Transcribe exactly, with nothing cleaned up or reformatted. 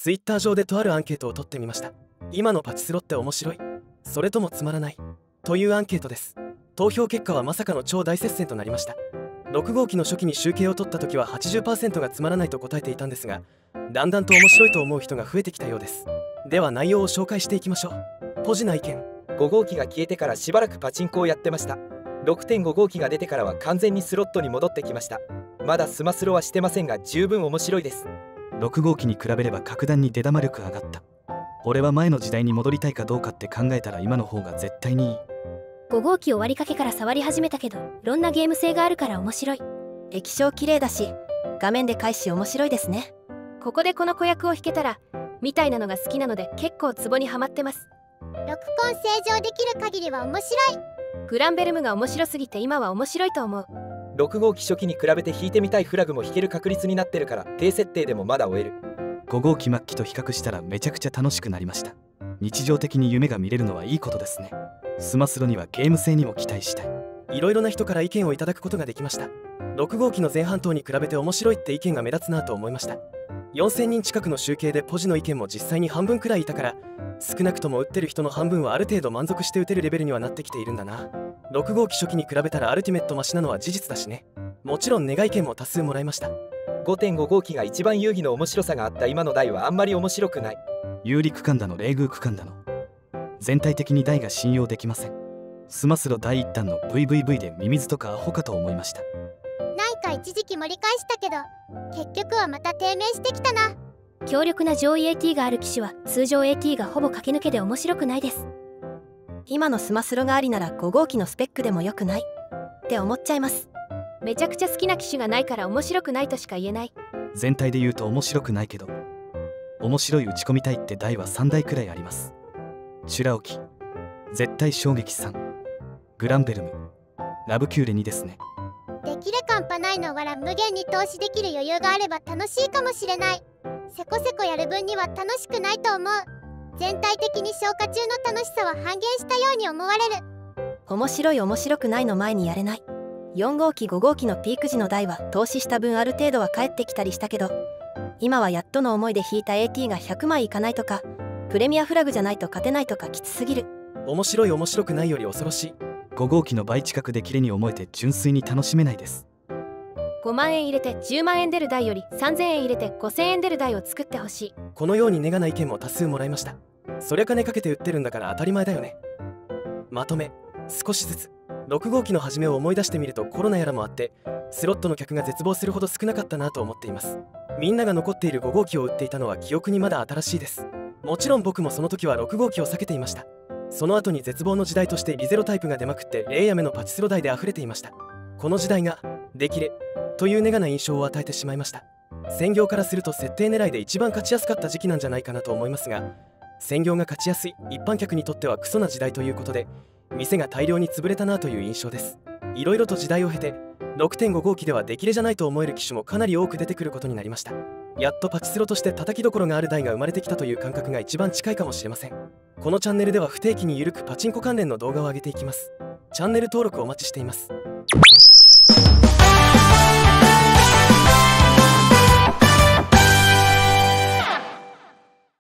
Twitter 上でとあるアンケートを取ってみました。今のパチスロって面白い？それともつまらない？というアンケートです。投票結果はまさかの超大接戦となりました。ろく号機の初期に集計を取った時は はちじゅっパーセント がつまらないと答えていたんですが、だんだんと面白いと思う人が増えてきたようです。では内容を紹介していきましょう。ポジな意見。 ご号機が消えてからしばらくパチンコをやってました。ろくてんご号機が出てからは完全にスロットに戻ってきました。まだスマスロはしてませんが十分面白いです。 ろく号機に比べれば格段に出玉力上がった。俺は前の時代に戻りたいかどうかって考えたら今の方が絶対にいい。 ご号機終わりかけから触り始めたけど、いろんなゲーム性があるから面白い。 液晶綺麗だし画面で開始面白いですね。 ここでこの子役を弾けたらみたいなのが好きなので結構ツボにはまってます。 録音正常できる限りは面白い。 グランベルムが面白すぎて今は面白いと思う。 ろく号機初期に比べて弾いてみたいフラグも弾ける確率になってるから低設定でもまだ終える。 ご号機末期と比較したらめちゃくちゃ楽しくなりました。日常的に夢が見れるのはいいことですね。スマスロにはゲーム性にも期待したい。 いろいろな人から意見をいただくことができました。ろく号機の前半等に比べて面白いって意見が目立つなと思いました。よんせんにん近くの集計でポジの意見も実際に半分くらいいたから、少なくとも打ってる人の半分はある程度満足して打てるレベルにはなってきているんだな。ろく号機初期に比べたらアルティメットマシなのは事実だしね。もちろん願い意見も多数もらいました。 ごてんご号機が一番遊戯の面白さがあった今の台はあんまり面白くない。 有利区間だの冷遇区間だの全体的に台が信用できません。スマスロ第一弾の ブイブイブイ でミミズとかアホかと思いました。 なんか一時期盛り返したけど結局はまた低迷してきたな。 強力な上位 エーティー がある機種は通常 エーティー がほぼ駆け抜けで面白くないです。 今のスマスロがありならご号機のスペックでも良くないって思っちゃいます。 めちゃくちゃ好きな機種がないから面白くないとしか言えない。 全体で言うと面白くないけど面白い打ち込みたいって台はさんだいくらいあります。チュラオキ、絶対衝撃さん、グランベルム、ラブキューレにですね。 できれ半端ないのわら無限に投資できる余裕があれば楽しいかもしれない。せこせこやる分には楽しくないと思う。全体的に消化中の楽しさは半減したように思われる。 面白い面白くないの前にやれない。よん号機ご号機のピーク時の台は投資した分ある程度は返ってきたりしたけど、今はやっとの思いで引いた エーティー がひゃくまいいかないとかプレミアフラグじゃないと勝てないとかきつすぎる。 面白い面白くないより恐ろしい。 ご号機の倍近くでキレに思えて純粋に楽しめないです。 ごまんえん入れてじゅうまんえん出る台よりさんぜんえん入れてごせんえん出る台を作ってほしい。 このようにネガな意見も多数もらいました。そりゃ金かけて売ってるんだから当たり前だよね。まとめ、少しずつろく号機の初めを思い出してみるとコロナやらもあってスロットの客が絶望するほど少なかったなと思っています。みんなが残っているご号機を売っていたのは記憶にまだ新しいです。もちろん僕もその時はろく号機を避けていました。その後に絶望の時代としてリゼロタイプが出まくってレイヤメのパチスロ台で溢れていました。この時代ができれというネガな印象を与えてしまいました。専業からすると設定狙いで一番勝ちやすかった時期なんじゃないかなと思いますが、専業が勝ちやすい一般客にとってはクソな時代ということで店が大量に潰れたなという印象です。いろいろと時代を経て ろくてんご 号機では出来れじゃないと思える機種もかなり多く出てくることになりました。やっとパチスロとして叩きどころがある台が生まれてきたという感覚が一番近いかもしれません。このチャンネルでは不定期にゆるくパチンコ関連の動画を上げていきます。チャンネル登録お待ちしています。